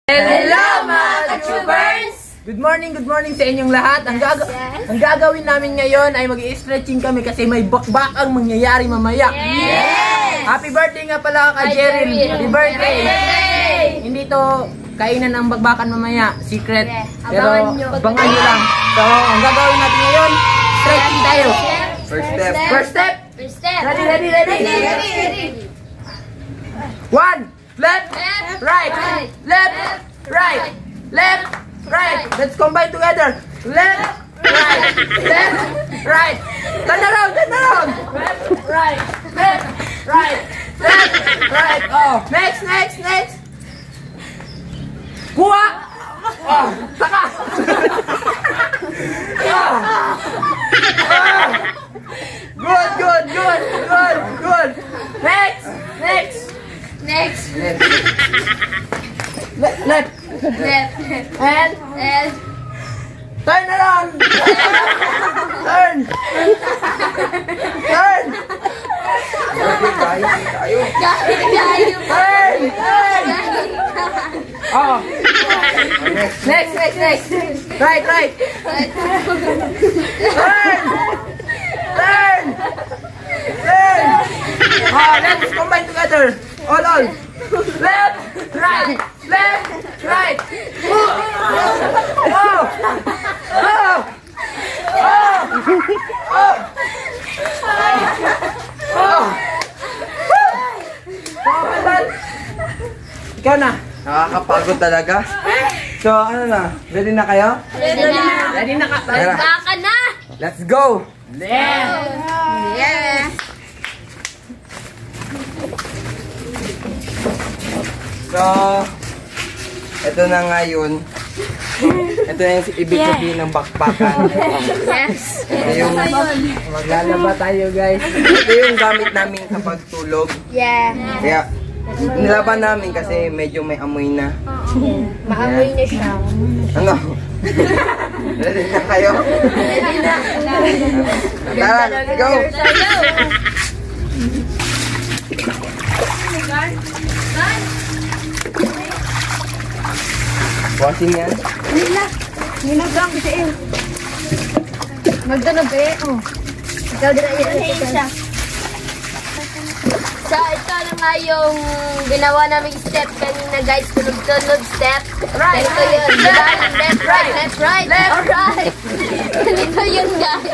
Hello mga ka-tubers! Good morning sa inyong lahat. Ang gagawin namin ngayon ay mag-i-stretching kami kasi may bakbak ang mangyayari mamaya. Yes! Happy birthday nga pala ka Jeril. Happy birthday! Hindi to kainan ang bakbakan mamaya. Secret. Pero abangan nyo lang. So, ang gagawin natin ngayon, stretching tayo. First step. Ready. 1, left, right, left, right. Let's combine together. Left, right. Turn around. Left, right. Oh, next. Kuha. Oh, saka. Good. Next. Left. And turn around. Turn. Oh. Next. Right. Turn. Oh, let's combine together. All. Left, right. Ikaw na. Nakakapagod talaga. So, ano na? Ready na kayo? Ready na ka. Baka na! Let's go! Yes! So, ito na nga yun. Ito na yung ibig sabihin ng bakbakan. Yes! Ito yung Maglalaba tayo, guys. ito yung gamit namin sa pagtulog. Yeah! Kaya, nilaban namin kasi medyo may amoy na. Maamoy na siya. Ano? Ready na kayo? Tara, go! Washing yan? Nilag lang kasi eh. Magdanog eh. Ikaw din ay siya. So, ito na nga yung ginawa naming step kanina guys. Tunog step. Right. Ganito yun. Left, right. Alright. Ganito yun guys.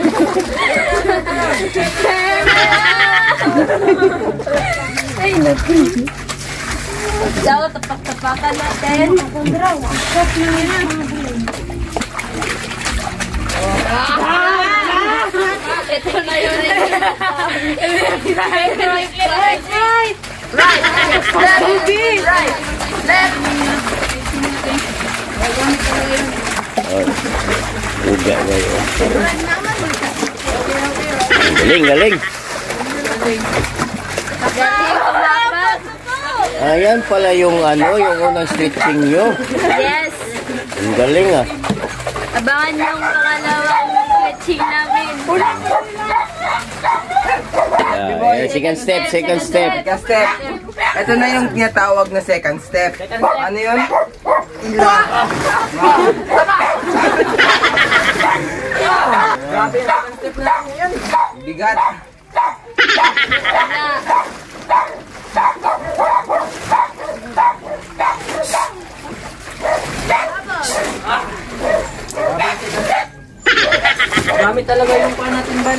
Ay, naku. So, tapak-tapakan natin. Ito na yun. Left. Uga kayo. Galing. Ayan pala yung yung unang stretching nyo. Yes. Ang galing ah. Abangan yung pangalawang stretching namin. Second step. Second step. Ito na yung tinatawag na second step. Ano yun? Grabe yung second step natin ngayon. Bigat. Marami talaga yung pa natin ban.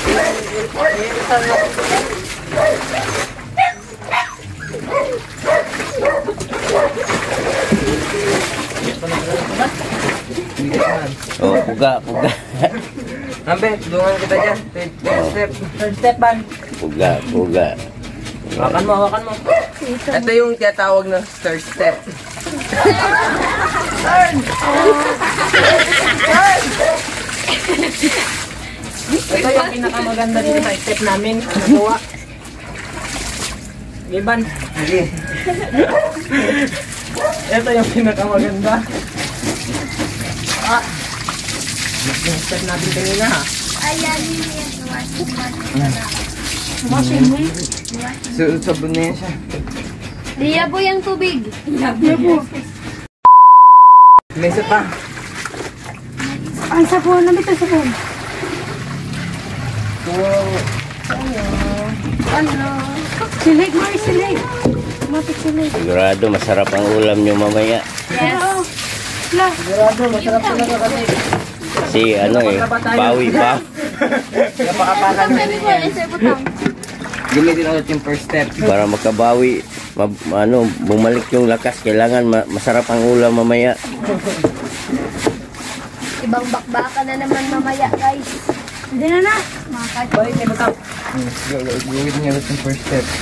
Oh, puga. Ambe, tulungan kita dyan. Third step ban. Puga. Hawakan mo. Ito yung tinatawag na third step. Turn. Ito yung pinakamaganda dito sa step namin. Nagawa. Giban. Sige. Ito yung pinakamaganda. Yung step natin kanina ha. Ayan yun. Sabon na yan siya. Liyaboy ang tubig. Liyaboy. May isa pa. Ang sabon, namit ang sabon. Ano? Silig, Mari, silig. Mapit silig. Sigurado masarap ang ulam nyo mamaya. Yes. Lah. Sigurado, masarap talaga kasi. Kasi ano eh, bawi pa. Napakapakan na niya. Gamitin ulit yung first step. Para makabawi, bumalik yung lakas, kailangan masarap ang ulam mamaya. Ibang bakbaka na naman mamaya, guys. Hindi na. Balik na matap. Gawin niya ulit yung first step.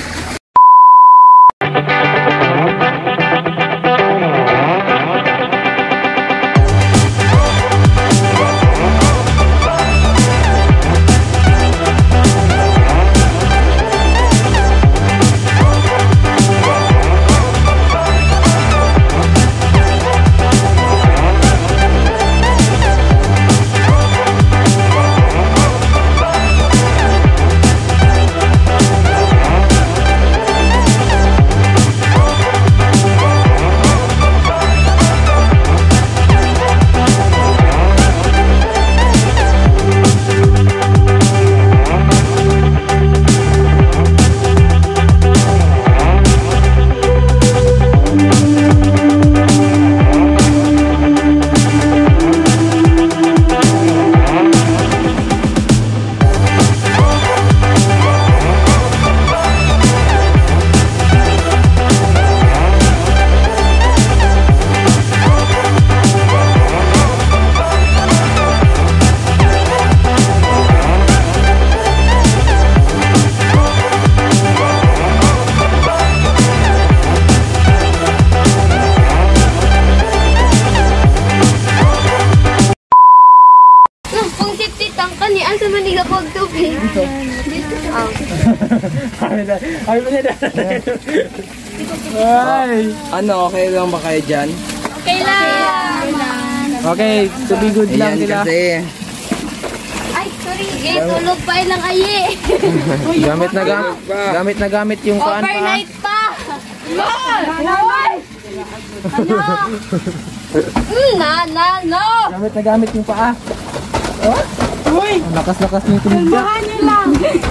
Ay. Ano, okay lang ba kayo dyan? Okay lang. Okay, to be good lang Ayan sila. kasi. Ay, sorry. Tulog pa ilang ayi. Gamit na gamit yung paan pa. Overnight pa. No. Gamit na gamit yung paa. Uy! Ang lakas-lakas ng tumigya. Bahan niyo lang.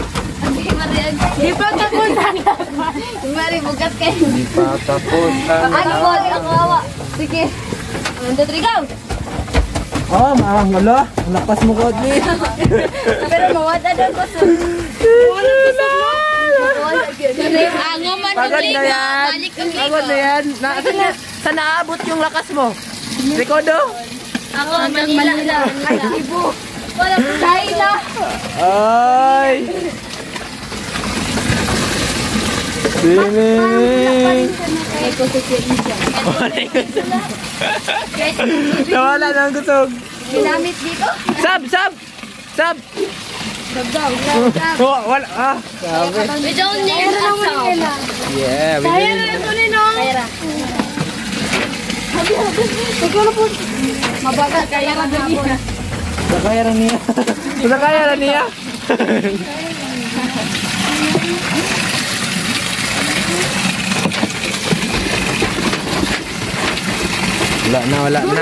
Di pa tapos. Mari, bugat kayo. Hindi pa tapos. Ang kawawa. Sige. 1, 2, 3, go! Oh, maangala. Ang lakas mo, Godly. Pero mawada daw ko sa... Ango man Pagod na yan. Balik ang Pagod na yan. Saan naabot yung lakas mo? Rikodo? Ako ang Manila. Ay, Cebu. Walang China. Ay! Swimming! Nawala na ang gusog. Ginamit dito. Sab! Oh, wala. Sabi. We don't need a sound. Yeah, we Kaya did na it. ito ninong. Pera. Siguro po. Mabagal kaya na niya. Sakaya ra niya. Wala na.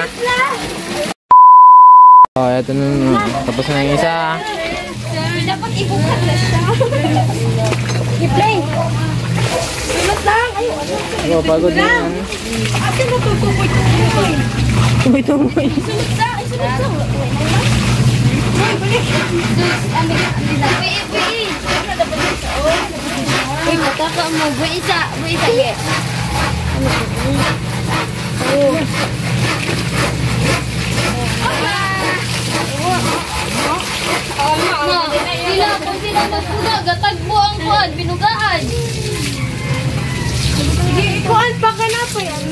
Oh, eto na. Tapos na yung isa. Dapat ibukat na siya. I-play. Sulat lang. Oh, pagod na yan. Ate mo tutukoy. Tumoy. Sulat lang. Sulat lang. Uy, mataka mo. Buwi isa. Yes. Sila nagpuna, gatagbo ang kuhan, binugaan. Kuan pa ka na po yan.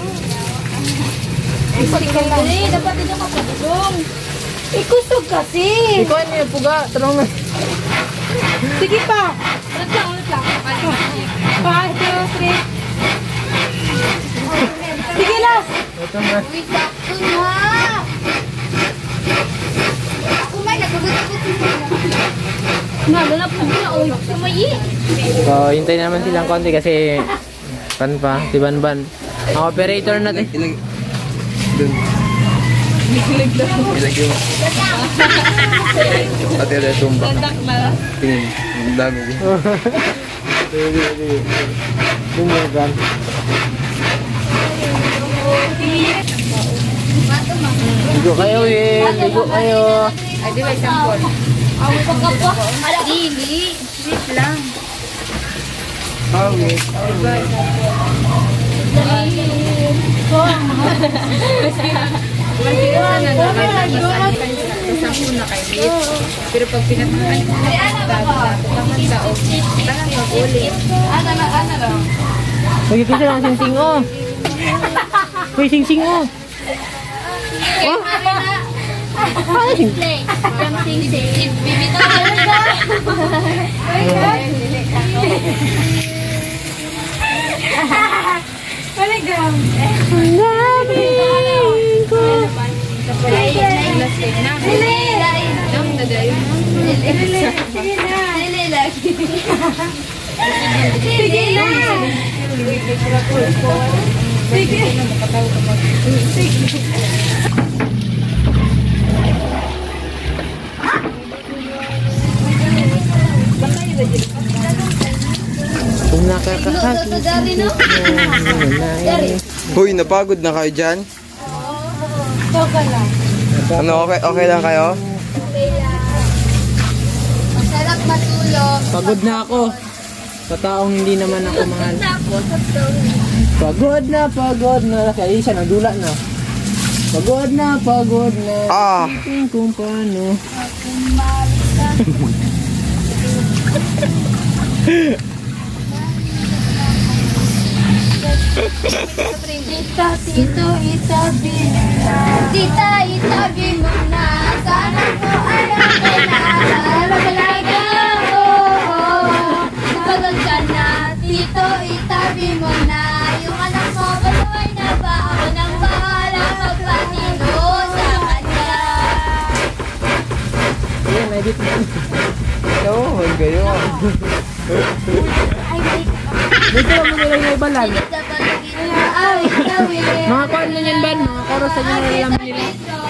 Dapat din ako pagdong. Ikusog kasi. Ikaw niya puga, tanong na. Sige pa. Ulit lang. 5, 2, 3. Sige, last. Ito na. Wait, sakto na. Ako may nagbagot-bagot. Nalala po na, oy. Sumayi. So, hintayin naman silang konti kasi si Banban. Ang operator natin. Dun. Ilagay mo. Ate, ada tumba. Tingin, ang dami din. Bumagan. Ligo kayo eh. Ligo kayo. Ay, di ba isang call? Dili. Wait lang. Awit. Pero pag pinatahan ko tangan mag-ulit. Ano lang? Uy, kasi lang sing-sing oh. Uy, sing-sing oh. Oh? Ano sing-sing? Ang daming ko. Kung nakakakakit. Hoy, napagod na kayo dyan? Ano, okay lang kayo? Sarap matulog. Pagod na ako. Sa taong hindi naman ako mahal. Pagod na. Kaya isa nagdula na. Pagod na. Ah! Isipin kung paano. Tito, itabi na. Tita, itabi mo na. Sana po ay ang kailangan. Talaga, pagod ka na. Tito, itabi mo na. Yung anak mo, baloy na ba? Ako nang bahala magpatino sa kanya. Ayan, edit mo. Oo, huwag kayo. Dito lang mo nila yung ibalan. Mga kuwan na yan, Ben. Mga chorus na yun na alam nila.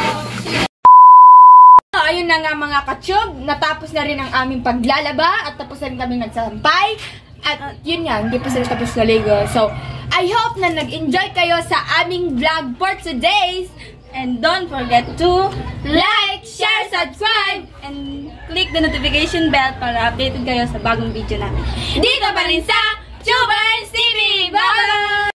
Ayun na nga mga katsyob, natapos na rin ang aming paglalaba at tapos na rin kami nagsasampay. At yun nga, hindi pa sila tapos na ligo. So, I hope na nag-enjoy kayo sa aming vlog for today. And don't forget to like, share, subscribe, and click the notification bell para updated kayo sa bagong video namin. Dito pa rin sa Tubers TV! Bye!